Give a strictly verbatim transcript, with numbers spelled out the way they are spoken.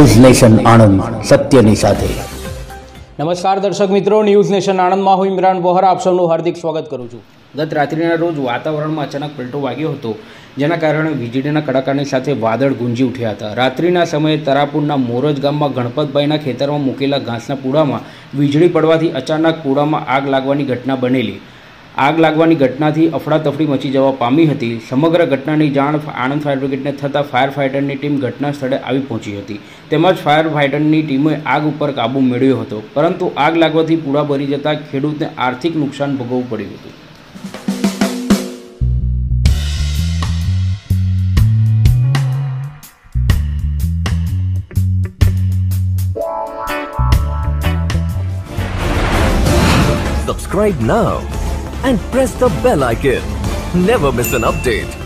News nation Anand, સત્યની સાથે। નમસ્કાર દર્શક મિત્રો, ન્યૂઝ નેશન આણંદમાં હું ઇમરાન વોહરા આપ સૌનું હાર્દિક સ્વાગત કરું છું। ગત રાત્રિના રોજ વાતાવરણમાં અચાનક પલટો વાગ્યો હતો, જેના કારણે વીજળીના કડાકાની સાથે વાદળ ગુંજી ઉઠ્યા હતા। રાત્રિના સમયે તરાપુરના મોરજ ગામમાં ગણપતભાઈના ખેતરમાં મૂકેલા ઘાસના પૂડામાં વીજળી પડવાથી અચાનક પૂડામાં આગ લાગવાની ઘટના બનેલી। આગ લાગવાની ઘટનાથી અફડાતફડી મચી જવા પામી હતી। સમગ્ર ઘટનાની જાણ આણંદ ફાયર બ્રિગેડને થતાં ફાયર ફાઇટરની ટીમ ઘટના સ્થળે આવી પહોંચી હતી। તેમજ ફાયર ફાઇટરની ટીમે આગ ઉપર કાબૂ મેળવ્યો હતો, પરંતુ આગ લાગવાથી પૂડા બળી જતાં ખેડૂતને આર્થિક નુકસાન ભોગવવું પડ્યું હતું। Subscribe now and press the bell icon. Never miss an update.